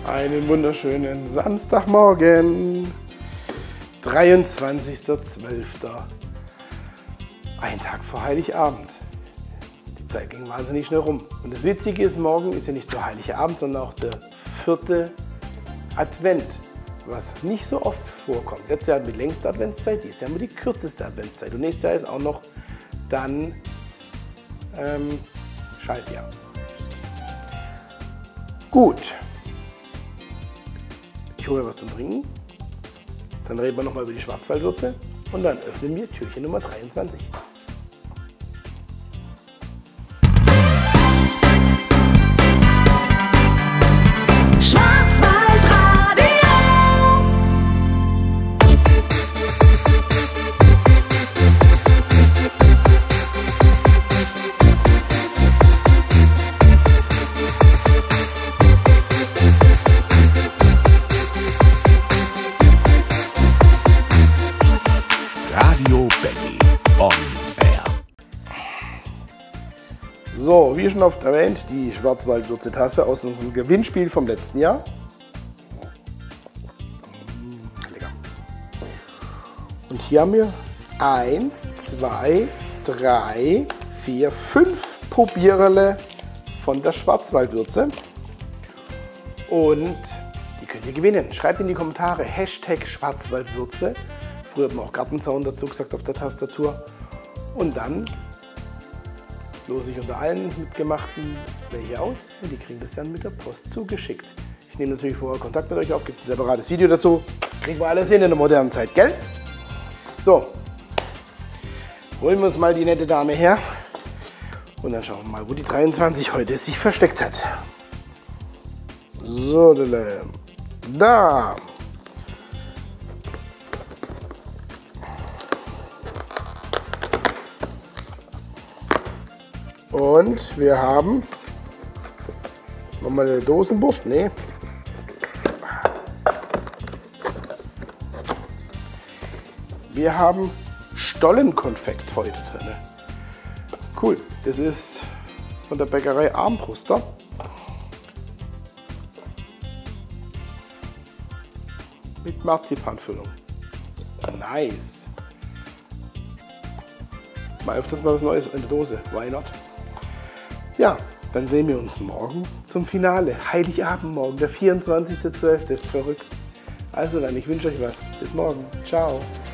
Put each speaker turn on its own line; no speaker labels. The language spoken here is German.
Einen wunderschönen Samstagmorgen, 23.12. Ein Tag vor Heiligabend. Die Zeit ging wahnsinnig schnell rum. Und das Witzige ist, morgen ist ja nicht nur Heiligabend, sondern auch der 4. Advent, was nicht so oft vorkommt. Letztes Jahr hatten wir die längste Adventszeit, dieses Jahr haben wir die kürzeste Adventszeit. Und nächstes Jahr ist auch noch dann Schaltjahr. Gut. Ich hole mir was zum Trinken, dann reden wir nochmal über die Schwarzwaldwürze und dann öffnen wir Türchen Nummer 23. So, wie schon oft erwähnt, die Schwarzwaldwürze-Tasse aus unserem Gewinnspiel vom letzten Jahr. Lecker. Und hier haben wir 1, 2, 3, 4, 5 Probiererle von der Schwarzwaldwürze. Und die könnt ihr gewinnen. Schreibt in die Kommentare Hashtag Schwarzwaldwürze. Früher hat man auch Gartenzaun dazu gesagt auf der Tastatur. Und dann lose ich unter allen Mitgemachten welche aus und die kriegen das dann mit der Post zugeschickt. Ich nehme natürlich vorher Kontakt mit euch auf, gibt es ein separates Video dazu. Kriegen wir alles hin in der modernen Zeit, gell? So, holen wir uns mal die nette Dame her und dann schauen wir mal, wo die 23 heute sich versteckt hat. So, da. Und wir haben nochmal eine Dosenwurst. Nee. Wir haben Stollenkonfekt heute drin. Cool. Das ist von der Bäckerei Armbruster. Mit Marzipanfüllung. Nice. Mal öfters mal was Neues in der Dose. Why not? Ja, dann sehen wir uns morgen zum Finale. Heiligabend morgen, der 24.12. Verrückt. Also dann, ich wünsche euch was. Bis morgen. Ciao.